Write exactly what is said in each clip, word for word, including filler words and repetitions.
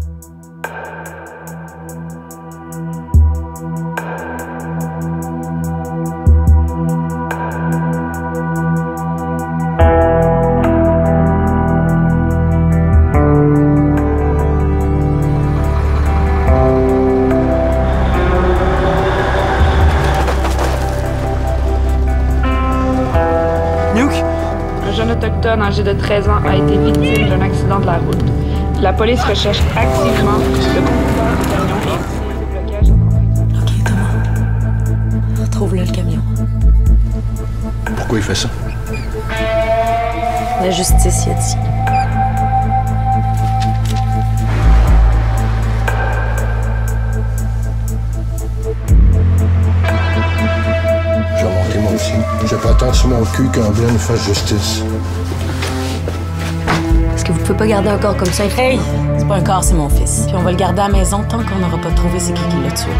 Un jeune autochtone âgé de treize ans a été victime d'un accident de la route. La police recherche activement le conducteur du camion et initié le blocage en Ok, Thomas. Retrouve-le le camion. Pourquoi il fait ça? La justice y a dit. Je vais monter moi aussi. J'ai pas tant sur mon cul qu'un blanc nous fasse justice. Est-ce que vous pouvez pas garder un corps comme ça? Hey! C'est pas un corps, c'est mon fils. Puis on va le garder à la maison tant qu'on n'aura pas trouvé c'est qui qui l'a tué.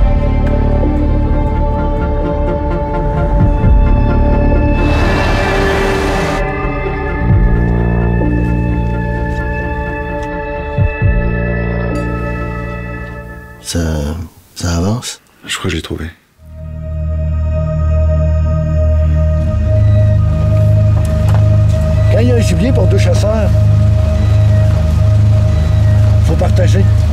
Ça... ça avance? Je crois que je l'ai trouvé. Quand il y a un gibier pour deux chasseurs, faut partager.